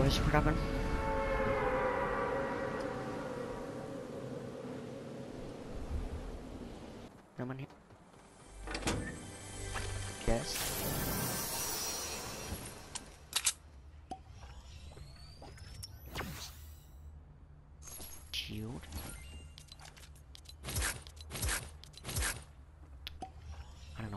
boys, we're coming. No one here? Yes. Shield. I don't know.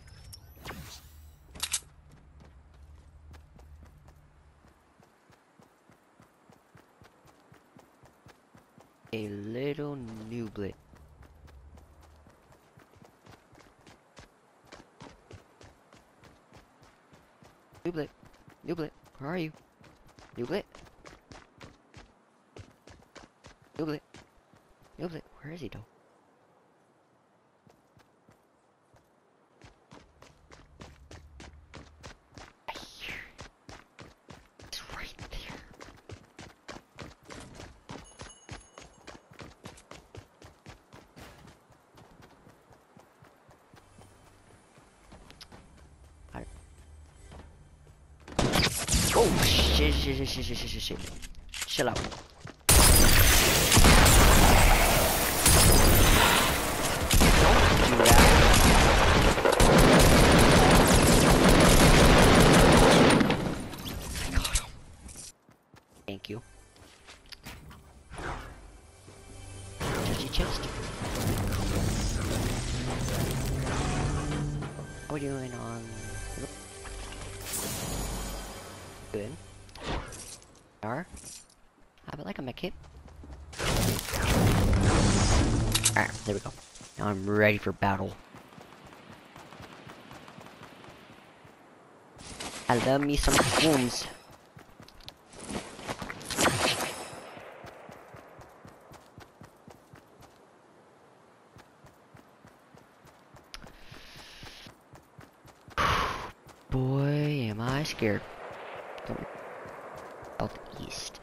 A little newblet. Newblet. Newblet. Where are you? Newblet. Newblet. Newblet. Where is he though? He's right there. Oh shit, shit. Chill out. Don't do that. I got him. Thank you. Touchy chest. How are we doing on... Good. Are. I would like a mech kit. Alright, there we go. Now I'm ready for battle. I love me some wounds. Boy, am I scared. Southeast.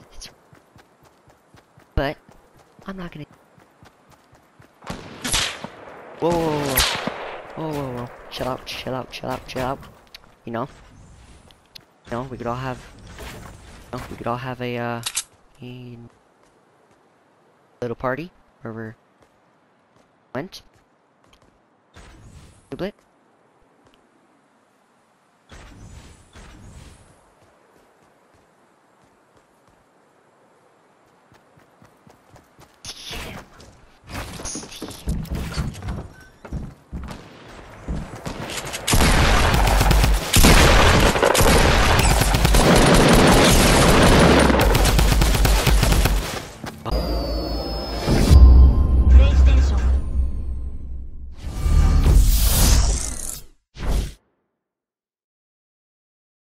But I'm not gonna. Whoa. Chill out. You know, we could all have. We could all have a little party where we went. Newblet.